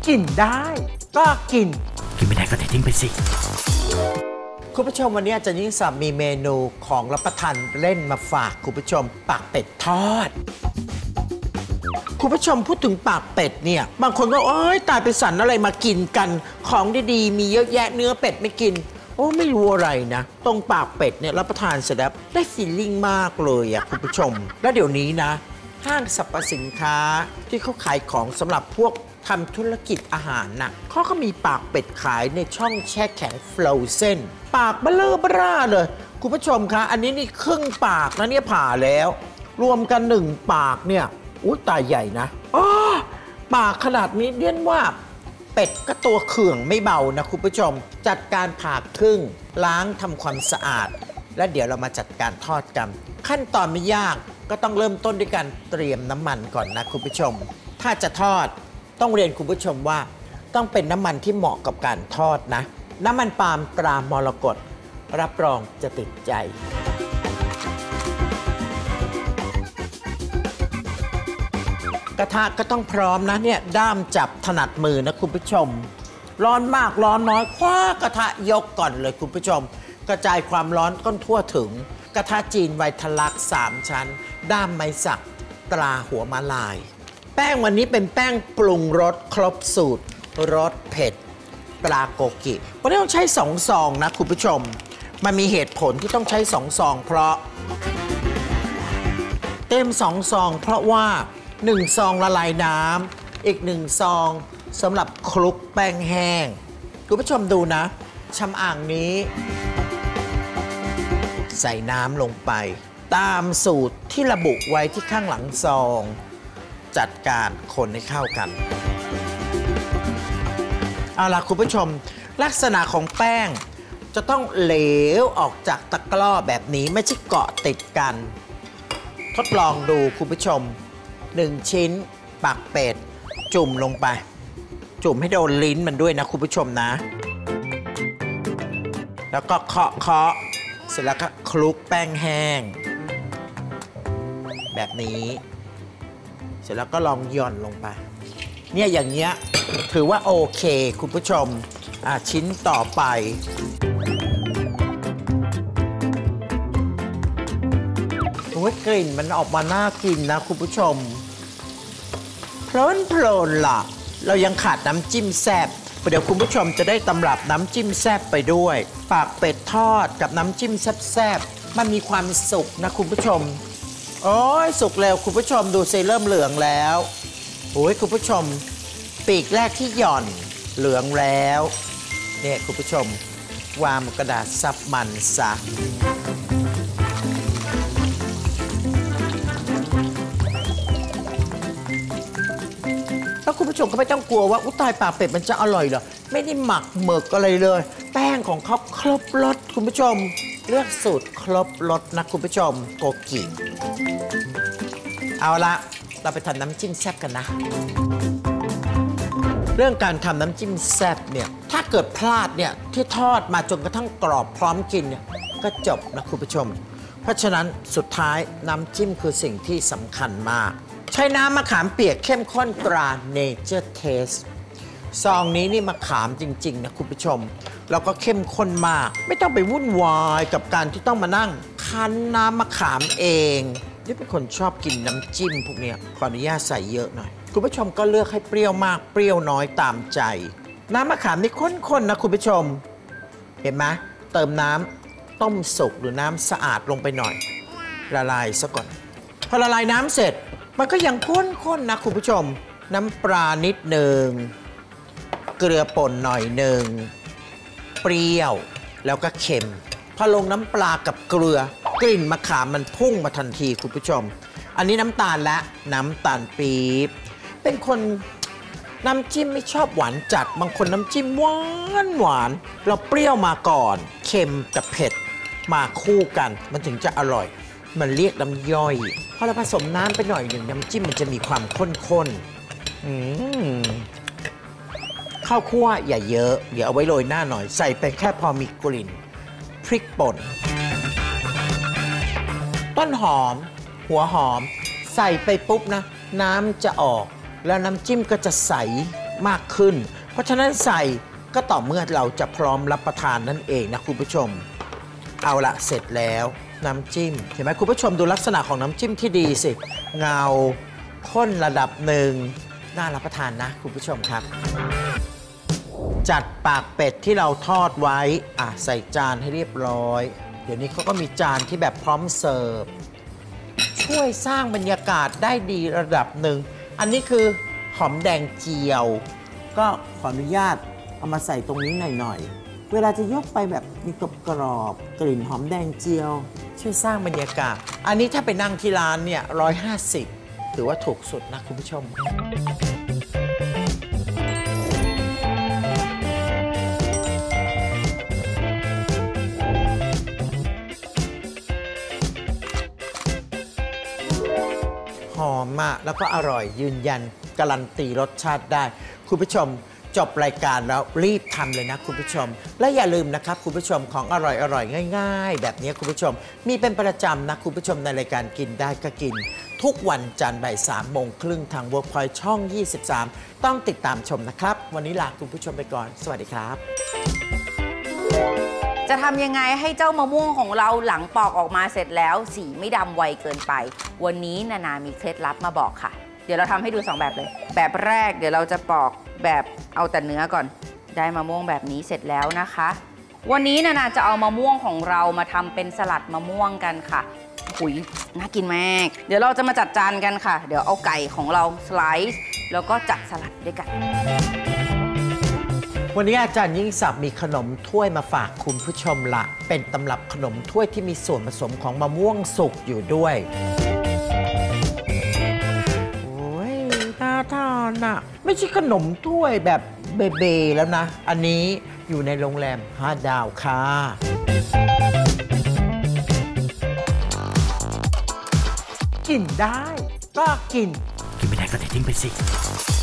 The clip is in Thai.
กินได้ก็กินไม่ได้ก็ทิ้งไปสิคุณผู้ชมวันนี้อาจารย์ยิ่งศักดิ์มีเมนูของรับประทานเล่นมาฝากคุณผู้ชมปากเป็ดทอดคุณผู้ชมพูดถึงปากเป็ดเนี่ยบางคนก็ตายไปสั่นอะไรมากินกันของดีๆมีเยอะแยะเนื้อเป็ดไม่กินไม่รู้อะไรนะตรงปากเป็ดเนี่ยรับประทานเสร็จแล้วได้ฟีลลิ่งมากเลยอะคุณผู้ชมแล้วเดี๋ยวนี้นะห้างสรรพสินค้าที่เขาขายของสำหรับพวกทำธุรกิจอาหารน่ะเขาก็มีปากเป็ดขายในช่องแช่แข็งฟรอเซนปากเบลอเบ้าเลยคุณผู้ชมคะอันนี้นี่ครึ่งปากนะเนี่ยผ่าแล้วรวมกัน1 ปากเนี่ยตาใหญ่นะปากขนาดนี้เรียกว่าเป็ดก็ตัวเขื่องไม่เบานะคุณผู้ชมจัดการผ่าครึ่งล้างทำความสะอาดและเดี๋ยวเรามาจัดการทอดกันขั้นตอนไม่ยากก็ต้องเริ่มต้นด้วยการเตรียมน้ำมันก่อนนะคุณผู้ชมถ้าจะทอดต้องเรียนคุณผู้ชมว่าต้องเป็นน้ำมันที่เหมาะกับการทอดนะน้ำมันปาล์มตรามรกตรับรองจะติดใจกระทะก็ต้องพร้อมนะเนี่ยด้ามจับถนัดมือนะคุณผู้ชมร้อนมากร้อนน้อยคว้ากระทะยกก่อนเลยคุณผู้ชมกระจายความร้อนก้นทั่วถึงกระทะจีนไวทลัก3 ชั้นด้ามไม้สักตราหัวม้าลายแป้งวันนี้เป็นแป้งปรุงรสครบสูตรรสเผ็ดตราโกกิวันนี้ต้องใช้2 ซองนะคุณผู้ชมมันมีเหตุผลที่ต้องใช้2 ซองเพราะเต็ม2 ซองเพราะว่า1 ซองละลายน้ำอีก1 ซองสำหรับคลุกแป้งแห้งคุณผู้ชมดูนะชำอ่างนี้ใส่น้ำลงไปตามสูตรที่ระบุไว้ที่ข้างหลังซองจัดการคนให้เข้ากันเอาล่ะคุณผู้ชมลักษณะของแป้งจะต้องเหลวออกจากตะกร้อแบบนี้ไม่ใช่เกาะติดกันทดลองดูคุณผู้ชม1 ชิ้นปากเป็ดจุ่มลงไปจุ่มให้โดนลิ้นมันด้วยนะคุณผู้ชมนะแล้วก็เคาะเสร็จแล้วก็คลุกแป้งแห้งแบบนี้เสร็จแล้วก็ลองหย่อนลงไปเนี่ยอย่างเงี้ยถือว่าโอเคคุณผู้ชมชิ้นต่อไปกลิ่นมันออกมาน่ากินนะคุณผู้ชมเพลินล่ะเรายังขาดน้ำจิ้มแซ่บเดี๋ยวคุณผู้ชมจะได้ตำรับน้ำจิ้มแซ่บไปด้วยปากเป็ดทอดกับน้ำจิ้มแซ่บมันมีความสุกนะคุณผู้ชมสุกแล้วคุณผู้ชมดูสิเริ่มเหลืองแล้วคุณผู้ชมปีกแรกที่หย่อนเหลืองแล้วเนี่ยคุณผู้ชมวางกระดาษซับมันซะแล้วคุณผู้ชมก็ไม่ต้องกลัวว่าตายปากเป็ดมันจะอร่อยเหรอไม่ได้หมักหมึกอะไรเลยแป้งของเขาครบรสคุณผู้ชมเลือกสูตรครบรสนะคุณผู้ชมโกกิเอาละเราไปทำน้ำจิ้มแซ่บกันนะเรื่องการทำน้ำจิ้มแซ่บเนี่ยถ้าเกิดพลาดเนี่ยที่ทอดมาจนกระทั่งกรอบพร้อมกินเนี่ยก็จบนะคุณผู้ชมเพราะฉะนั้นสุดท้ายน้ำจิ้มคือสิ่งที่สำคัญมากใช้น้ำมะขามเปียกเข้มข้นตรา Nature Taste ซองนี้นี่มะขามจริงๆนะคุณผู้ชมแล้วก็เข้มข้นมากไม่ต้องไปวุ่นวายกับการที่ต้องมานั่งคั้นน้ำมะขามเองนี่เป็นคนชอบกินน้ำจิ้มพวกนี้ขออนุญาตใส่เยอะหน่อยคุณผู้ชมก็เลือกให้เปรี้ยวมากเปรี้ยวน้อยตามใจน้ำมะขามนี่ข้นๆนะคุณผู้ชมเห็นไหมเติมน้ำต้มสุกหรือน้ำสะอาดลงไปหน่อยละลายซะก่อนพอละลายน้ำเสร็จมันก็ยังข้นๆนะคุณผู้ชมน้ำปลานิดหนึ่งเกลือป่นหน่อยหนึ่งเปรี้ยวแล้วก็เค็มพอลงน้ำปลากับเกลือกลิ่นมะขามมันพุ่งมาทันทีคุณผู้ชมอันนี้น้ำตาลและน้ำตาลปี๊บเป็นคนน้ำจิ้มไม่ชอบหวานจัดบางคนน้ำจิ้มหวานเราเปรี้ยวมาก่อนเค็มกับเผ็ดมาคู่กันมันถึงจะอร่อยมันเรียกน้ำย่อยพอเราผสมน้ำไปหน่อยหนึ่งน้ำจิ้มมันจะมีความข้นข้าวคั่วอย่าเยอะเดี๋ยวเอาไว้โรยหน้าหน่อยใส่ไปแค่พอมีกลิ่นพริกป่นต้นหอมหัวหอมใส่ไปปุ๊บนะน้ำจะออกแล้วน้ำจิ้มก็จะใสมากขึ้น เพราะฉะนั้นใส่ก็ต่อเมื่อเราจะพร้อมรับประทานนั่นเองนะคุณผู้ชมเอาละเสร็จแล้วน้ำจิ้มเห็นไหมคุณผู้ชมดูลักษณะของน้ำจิ้มที่ดีสิเงาข้นระดับหนึ่งน่ารับประทานนะคุณผู้ชมครับจัดปากเป็ดที่เราทอดไว้ใส่จานให้เรียบร้อยเดี๋ยวนี้เขาก็มีจานที่แบบพร้อมเสิร์ฟช่วยสร้างบรรยากาศได้ดีระดับหนึ่งอันนี้คือหอมแดงเจียวก็ขออนุญาตเอามาใส่ตรงนี้หน่อยๆเวลาจะยกไปแบบมีกรอบกลิ่นหอมแดงเจียวช่วยสร้างบรรยากาศอันนี้ถ้าไปนั่งที่ร้านเนี่ย150ถือว่าถูกสุดนะคุณผู้ชมหอมมากแล้วก็อร่อยยืนยันการันตีรสชาติได้คุณผู้ชมจบรายการแล้วรีบทำเลยนะคุณผู้ชมและอย่าลืมนะครับคุณผู้ชมของอร่อยง่ายๆแบบนี้คุณผู้ชมมีเป็นประจำนะคุณผู้ชมในรายการกินได้ก็กินทุกวันจันทร์บ่าย3:30ทาง Workpoint ช่อง 23ต้องติดตามชมนะครับวันนี้ลาคุณผู้ชมไปก่อนสวัสดีครับจะทำยังไงให้เจ้ามะม่วงของเราหลังปอกออกมาเสร็จแล้วสีไม่ดำไวเกินไปวันนี้นานามีเคล็ดลับมาบอกค่ะเดี๋ยวเราทำให้ดู2แบบเลยแบบแรกเดี๋ยวเราจะปอกแบบเอาแต่เนื้อก่อนได้มะม่วงแบบนี้เสร็จแล้วนะคะวันนี้นานาจะเอามะม่วงของเรามาทำเป็นสลัดมะม่วงกันค่ะหุยน่ากินมากเดี๋ยวเราจะมาจัดจานกันค่ะเดี๋ยวเอาไก่ของเราสไลซ์แล้วก็จัดสลัดด้วยกันวันนี้อาจารย์ยิ่งศักดิ์มีขนมถ้วยมาฝากคุณผู้ชมละเป็นตำรับขนมถ้วยที่มีส่วนผสมของมะม่วงสุกอยู่ด้วยโอ้ยน่าทานอะไม่ใช่ขนมถ้วยแบบเบๆแล้วนะอันนี้อยู่ในโรงแรม5 ดาวค่ะกินได้ก็กินกินไม่ได้ก็เททิ้งไปสิ